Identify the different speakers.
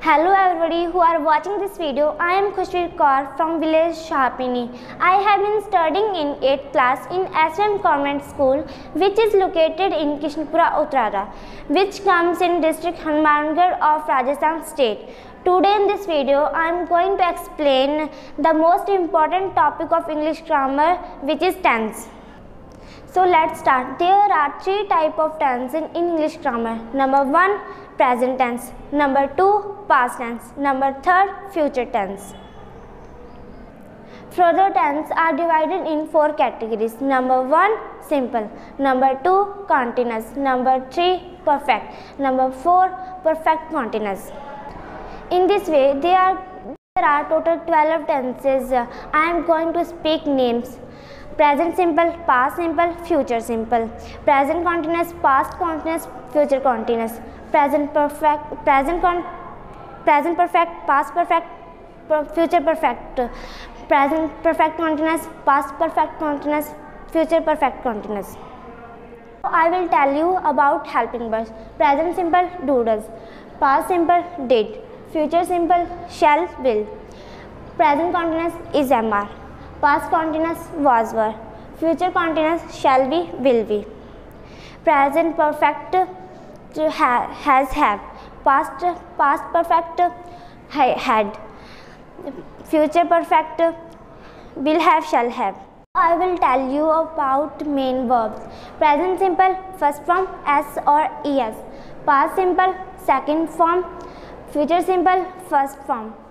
Speaker 1: Hello everybody who are watching this video. I am Khushveer Kaur from village Shahapini. I have been studying in 8th class in SM Convent School, which is located in Kishnpura, Uttarada, which comes in district Hanumangarh of Rajasthan state. Today in this video I am going to explain the most important topic of English grammar, which is tense. So let's start. There are three types of tense in English grammar. Number 1, present tense. Number 2, past tense. Number 3, future tense. Further tense are divided in 4 categories. Number 1, simple. Number 2, continuous. Number 3, perfect. Number 4, perfect continuous. In this way, there are total 12 tenses. I am going to speak names. Present simple, past simple, future simple. Present continuous, past continuous, future continuous. Present perfect, present perfect, past perfect, future perfect. Present perfect continuous, past perfect continuous, future perfect continuous. I will tell you about helping verbs. Present simple, do, does. Past simple, did. Future simple, shall, will. Present continuous is MR. Past continuous was, were. Future continuous shall be, will be. Present perfect has, have. Past perfect had. Future perfect will have, shall have. I will tell you about main verbs. Present simple, first form S or ES. Past simple, second form. Future simple, first form.